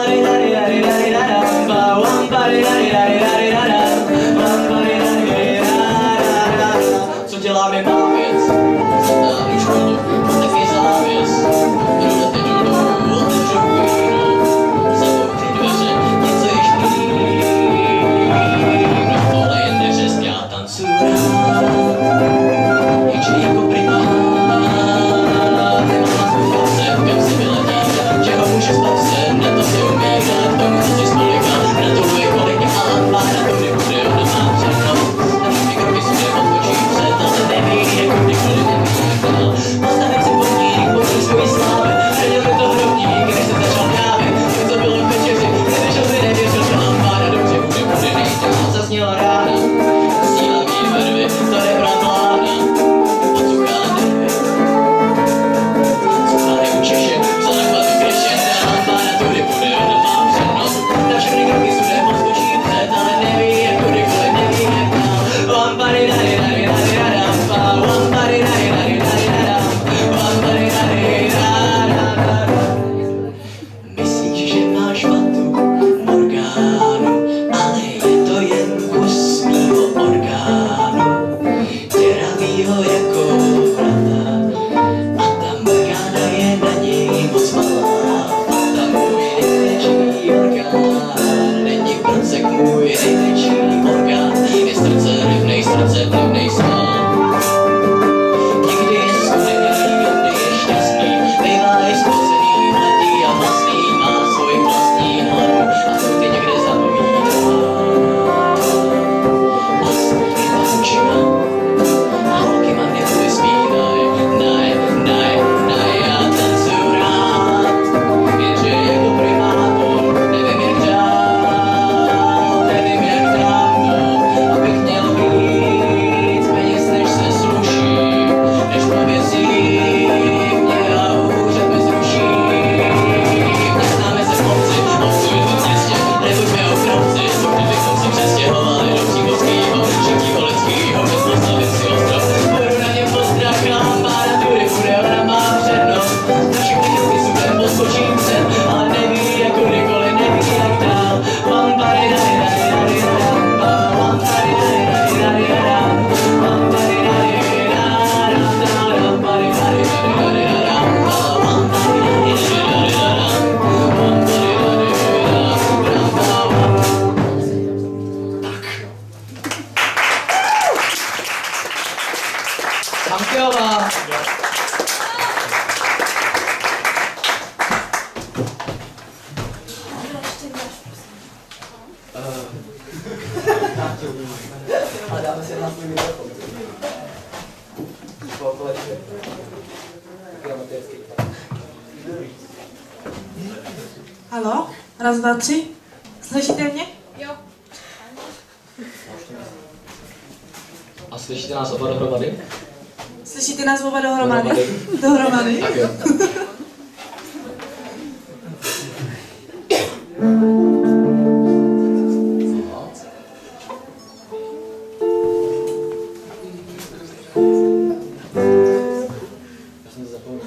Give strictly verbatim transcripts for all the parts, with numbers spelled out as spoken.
Co dělám je má věc, dám školu, tak je závěs. Jdu teď dolů, otevřu víno, zavouřu dveře, něco již plí. No tohle je neřest, já tancuju rád, jenže jako primát. Nemám spouce, kam si vyletí, čeho může spouce, na to si umírá, tomu co si spolíká, gratuluji kolik a na to nebude, ona má přednost. Na kroky si neodpočím před, ale neví, jako kdykoliv neví. Postavím si podník, pojďu svojí slávy, předěl mi to hrobník, než jsem začal právě, to co bylo k večeři, nevěřil by nevěřil, že lampáda dobře bude, bude nejde, zazněla rána, stílavý vervy, to nebrat vláda, odsuchá nervy, suchá neučeše, za nakladu krešenda, lampáda tudy bude, ona má přednost, na všechny kroky sude odskočím před, ale neví, jako kdykoliv neví, jak dál, lampady dary dary dary dary dary lampady dary dary dary dary lampady dary dary dary. Myslíš, že máš vatu, Morgánu, ale je to jen kus mýho orgánu, děravýho jako vrata, a ta Morgána je na něj moc malá, a ta můj největší orgán, není prcek můj největší orgán, je srdce rybnej, srdce plivnej sám. Někdy je skudený, jindy je šťastný, bývá i spocený, mladý a vlastní, má svoji vlastní hlavu a furt je někde zapovídá. A smutný pavučina, a holky ma mě vysmívaj, naj, naj, naj, já tancuju rád, jenže jako primátor, nevím jak dál, nevím jak dávno, abych měl víc peněz, než se sluší, než pověsí mě a úřad mi zruší. Neznáme se chlapci, obsuji v městě, nebuďme okrovci, pokud bychom se přestěhovali do Přímořskýho, Třetího lidskýho, bez postavit si ostrov. Budu na něm postrach, lampáda tudy bude, ona má přednost. Na všechny kroky sudem poskočím před, ale neví, jako kdykoliv neví, jak dál. Lampady dary dary dary dary lampady dary dary dary dary lampady dary dary dary lampady dary dary dary dary lampady dary dary dary Samkiová. A dáme si na svůj mikrofon. Po kolečce. Taky amatérský. Haló? Raz, dva, tři. Slyšíte mě? Jo. A slyšíte nás oba dohromady? Slyšíte nás oba dohromady? Dohromady. Dohromady? Tak jo. Já jsem to zapomněl.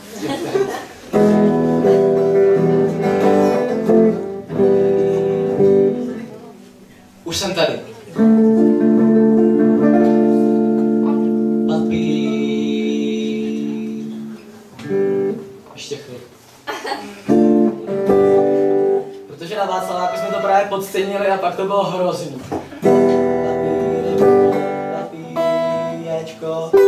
Už jsem tady. Ještě chvíli. Protože na Václaváku jsme to právě podcenili a pak to bylo hrozný. Papír, papír, papír, papír,